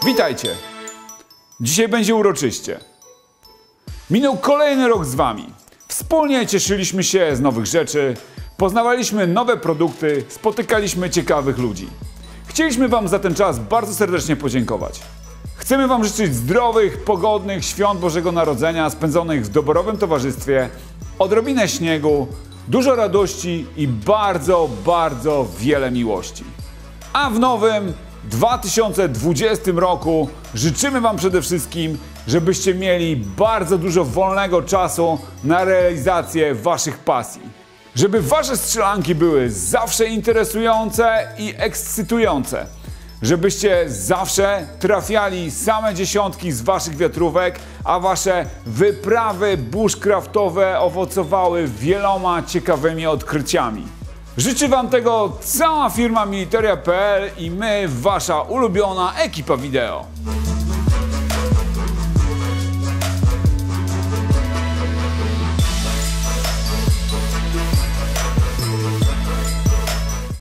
Witajcie! Dzisiaj będzie uroczyście. Minął kolejny rok z Wami. Wspólnie cieszyliśmy się z nowych rzeczy, poznawaliśmy nowe produkty, spotykaliśmy ciekawych ludzi. Chcieliśmy Wam za ten czas bardzo serdecznie podziękować. Chcemy Wam życzyć zdrowych, pogodnych świąt Bożego Narodzenia spędzonych w doborowym towarzystwie, odrobinę śniegu, dużo radości i bardzo wiele miłości. A w nowym 2020 roku życzymy Wam przede wszystkim, żebyście mieli bardzo dużo wolnego czasu na realizację Waszych pasji. Żeby Wasze strzelanki były zawsze interesujące i ekscytujące. Żebyście zawsze trafiali same dziesiątki z Waszych wiatrówek, a Wasze wyprawy bushcraftowe owocowały wieloma ciekawymi odkryciami. Życzy Wam tego cała firma Militaria.pl i my, Wasza ulubiona ekipa wideo.